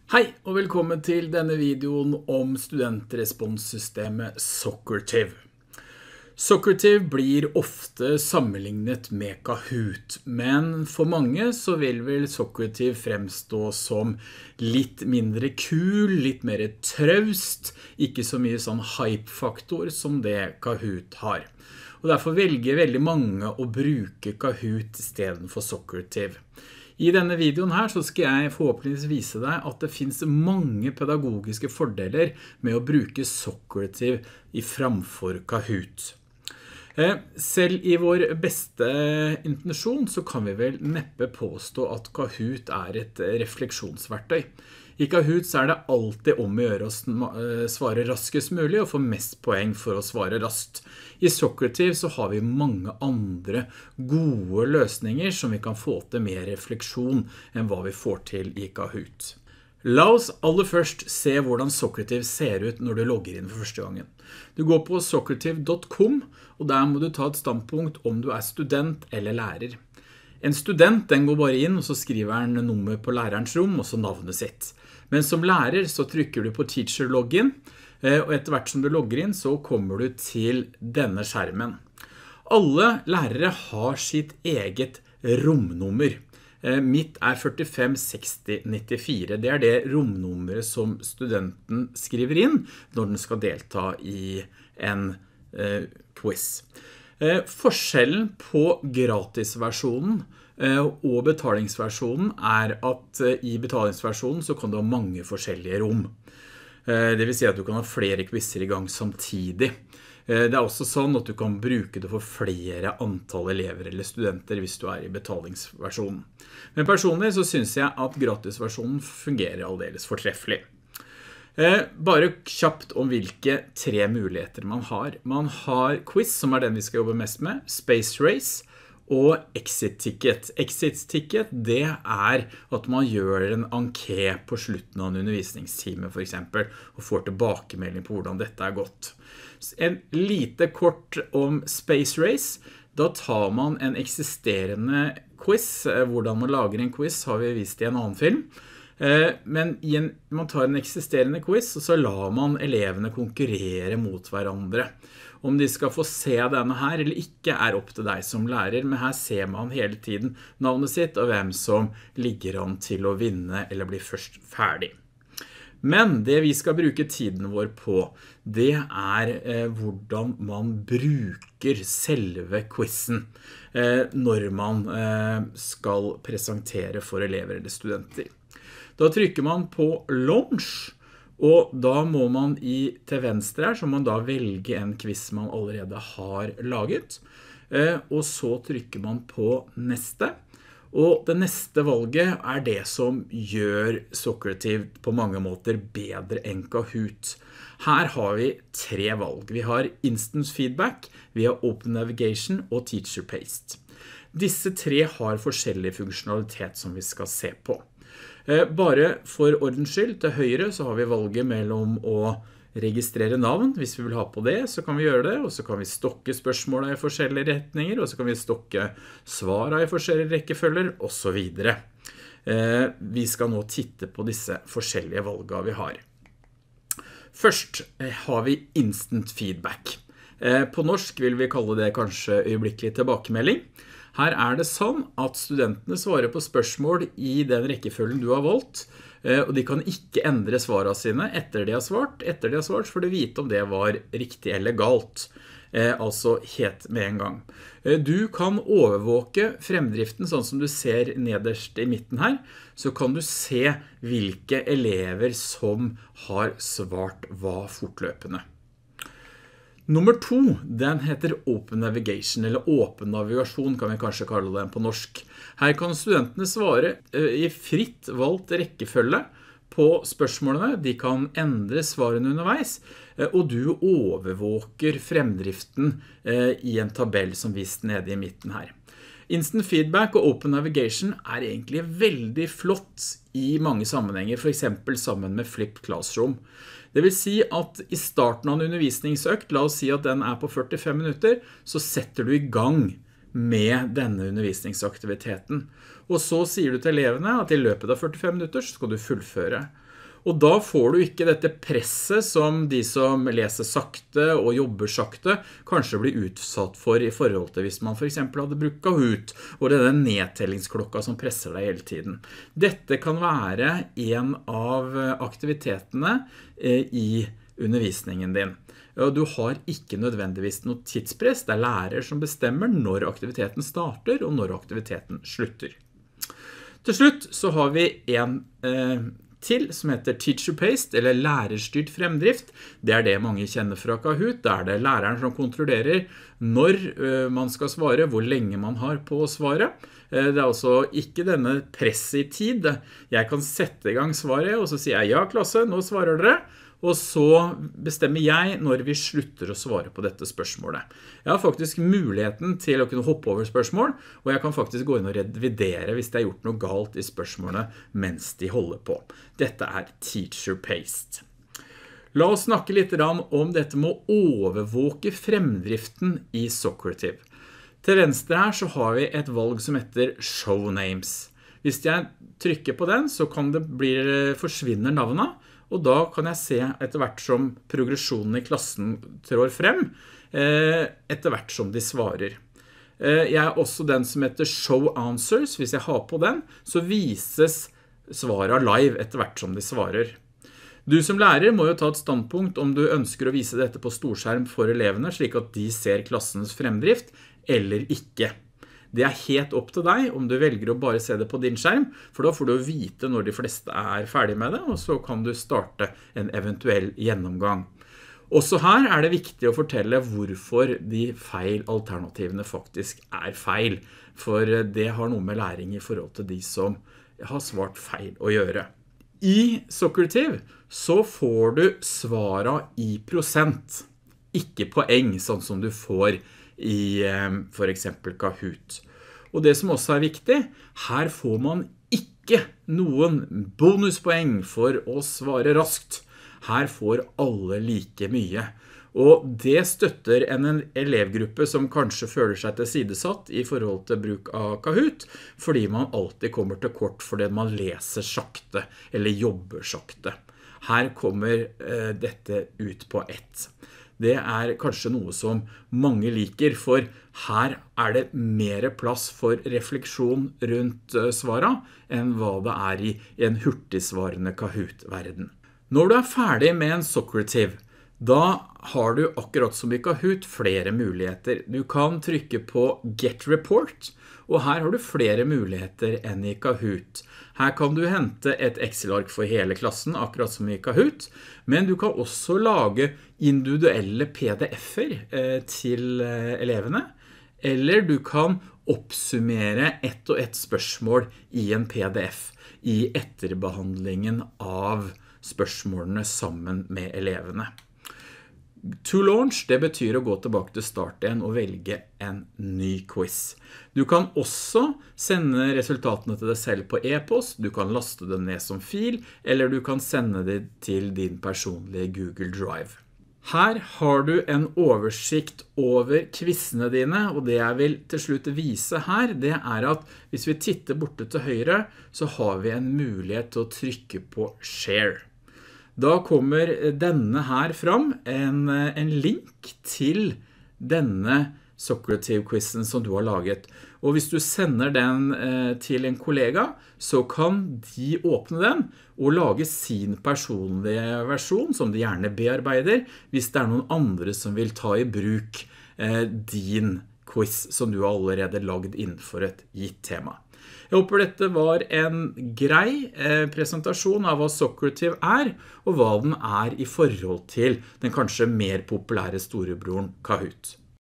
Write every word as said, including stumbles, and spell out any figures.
Hei og velkommen til denne videoen om studentresponssystemet Socrative. Socrative blir ofte sammenlignet med Kahoot, men for mange så vil vel Socrative fremstå som litt mindre kul, litt mer traust, ikke så mye sånn hype-faktor som det Kahoot har. Og derfor velger veldig mange å bruke Kahoot i stedet for Socrative. I denne videoen her så skal jeg forhåpentligvis vise deg at det finnes mange pedagogiske fordeler med å bruke Socrative i framfor Kahoot. Selv i vår beste intensjon så kan vi vel neppe påstå at Kahoot er et refleksjonsverktøy. I Kahoot så er det alltid om å gjøre å svare raskest mulig og få mest poeng for å svare raskt. I Socrative så har vi mange andre gode løsninger som vi kan få til mer refleksjon enn hva vi får til i Kahoot. La oss aller først se hvordan Socrative ser ut når du logger inn for første gangen. Du går på socrative punktum com, og der må du ta et standpunkt om du er student eller lærer. En student den går bare inn, og så skriver han nummer på lærerens rom, og så navnet sitt. Men som lærer så trykker du på Teacher Login, og etter hvert som du logger inn så kommer du til denne skjermen. Alle lærere har sitt eget romnummer. Mitt er førtifem seksti nittifire. Det er det romnummeret som studenten skriver inn når den skal delta i en eh, quiz. Eh, forskjellen på gratisversjonen eh, og betalingsversjonen er at eh, i betalingsversjonen så kan du ha mange forskjellige rom. Eh, det vil si at du kan ha flere quizzer i gang samtidig. Det er også sånn at du kan bruke det for flere antall elever eller studenter hvis du er i betalingsversjonen. Men personlig så synes jeg at gratisversjonen fungerer aldeles fortreffelig. Bare kjapt om hvilke tre muligheter man har. Man har quiz, som er den vi skal jobbe mest med, Space Race og Exit Ticket. Exit Ticket, det er at man gjør en enquete på slutten av en undervisningstime for eksempel, og får tilbakemelding på hvordan dette er gått. En lite kort om Space Race. Da tar man en eksisterende quiz. Hvordan man lager en quiz har vi vist i en annen film. Men man tar en eksisterende quiz, og så lar man elevene konkurrere mot hverandre. Om de skal få se denne her eller ikke er opp til deg som lærer, men her ser man hele tiden navnet sitt og hvem som ligger an til å vinne eller bli først ferdig. Men det vi skal bruke tiden vår på, det er eh, hvordan man bruker selve quizen eh, når man eh, skal presentere for elever eller studenter. Da trykker man på launch, og da må man i, til venstre her, så må man da velge en quiz man allerede har laget, eh, og så trykker man på neste. Og det neste valget er det som gjør Socrative på mange måter bedre enn Kahoot. Her har vi tre valg. Vi har Instant Feedback, vi har Open Navigation og Teacher Paste. Disse tre har forskjellig funksjonalitet som vi skal se på. Bare for ordens skyld, til høyre så har vi valget mellom å registrere navn. Hvis vi vil ha på det, så kan vi gjøre det, og så kan vi stokke spørsmålene i forskjellige retninger, og så kan vi stokke svarene i forskjellige rekkefølger, og så videre. Eh, vi skal nå titte på disse forskjellige valgene vi har. Først eh, har vi instant feedback. Eh, på norsk vil vi kalle det kanskje øyeblikkelig tilbakemelding. Her er det sånn at studentene svarer på spørsmål i den rekkefølgen du har valgt, og de kan ikke endre svarene sine etter de har svart. Etter de har svart får du vite om det var riktig eller galt, altså helt med en gang. Du kan overvåke fremdriften sånn som du ser nederst i midten her, så kan du se hvilke elever som har svart hva fortløpende. Nummer to, den heter Open Navigation, eller Åpen navigasjon kan vi kanskje kalle den på norsk. Her kan studentene svare i fritt valgt rekkefølge på spørsmålene. De kan endre svarene underveis, og du overvåker fremdriften i en tabell som vist nede i midten her. Instant Feedback og Open Navigation er egentlig veldig flott i mange sammenhenger, for eksempel sammen med Flipped Classroom. Det vil si at i starten av en undervisningsøkt, la oss si at den er på førtifem minutter, så setter du i gang med denne undervisningsaktiviteten. Og så sier du til elevene at i løpet av førtifem minutter så skal du fullføre. Og da får du ikke dette presset som de som leser sakte og jobber sakte kanskje blir utsatt for i forhold til hvis man for eksempel hadde brukt Kahoot, og det er den nedtellingsklokka som presser deg hele tiden. Dette kan være en av aktivitetene i undervisningen din. Du har ikke nødvendigvis noe tidspress, det er lærer som bestemmer når aktiviteten starter og når aktiviteten slutter. Til slutt så har vi en eh, til som heter Teacher-Paced, eller lærerstyrt fremdrift. Det er det mange kjenner fra Kahoot. Det er det læreren som kontrollerer når uh, man skal svare, hvor lenge man har på å svare. Uh, det er altså ikke denne press i tid. Jeg kan sette i gang svaret, og så sier jeg, ja klasse, nå svarer dere. Og så bestemmer jeg når vi slutter å svare på dette spørsmålet. Jeg har faktisk muligheten til å kunne hoppe over spørsmål, og jeg kan faktisk gå inn og revidere hvis det er gjort noe galt i spørsmålet mens de holder på. Dette er Teacher-Paced. La oss snakke litt om dette med å overvåke fremdriften i Socrative. Til venstre her så har vi et valg som heter Show Names. Hvis jeg trykker på den, så kan det bli, forsvinner navnet, og da kan jeg se etter hvert som progresjonen i klassen trår frem, etter hvert som de svarer. Jeg er også den som heter Show Answers. Hvis jeg har på den, så vises svaret live etter hvert som de svarer. Du som lærer må jo ta et standpunkt om du ønsker å vise dette på storskjerm for elevene, slik at de ser klassens fremdrift, eller ikke. Det er helt opp til deg om du velger å bare se det på din skjerm, for da får du vite når de fleste er ferdig med det, og så kan du starte en eventuell gjennomgang. Også her er det viktig å fortelle hvorfor de feil alternativene faktisk er feil, for det har noe med læring i forhold til de som har svart feil å gjøre. I Socrative så får du svara i prosent, ikke poeng, sånn som du får i for eksempel Kahoot. Og det som også er viktig, her får man ikke noen bonuspoeng for å svare raskt. Her får alle like mye. Og det støtter en elevgruppe som kanskje føler seg tilsidesatt i forhold til bruk av Kahoot, fordi man alltid kommer til kort fordi man leser sakte eller jobber sakte. Her kommer eh, dette ut på ett. Det er kanskje noe som mange liker, for her er det mer plass for refleksjon rundt svara enn hva det er i en hurtigsvarende Kahoot-verden. Når du er ferdig med en Socrative, da har du akkurat som i Kahoot flere muligheter. Du kan trykke på Get Report, og her har du flere muligheter enn i Kahoot. Her kan du hente et Excel-ark for hele klassen, akkurat som i Kahoot, men du kan også lage individuelle P D F-er eh, til eh, elevene, eller du kan oppsummere ett og ett spørsmål i en P D F i etterbehandlingen av spørsmålene sammen med elevene. To launch, det betyr å gå tilbake til start igjen og velge en ny quiz. Du kan også sende resultatene til deg selv på e-post, du kan laste dem ned som fil, eller du kan sende det til din personlige Google Drive. Her har du en oversikt over quizene dine, og det jeg vil til slutt vise her, det er at hvis vi titter borte til høyre, så har vi en mulighet til å trykke på Share. Da kommer denne her fram, en, en link til denne Socrative-quizen som du har laget. Og hvis du sender den eh, til en kollega, så kan de åpne den og lage sin personlige versjon, som de gjerne bearbeider, hvis det er noen andre som vil ta i bruk eh, din quiz som du har allerede lagd innenfor et gitt tema. Jeg håper dette var en grei eh, presentasjon av hva Socrative er, og hva den er i forhold til den kanskje mer populære storebroren Kahoot.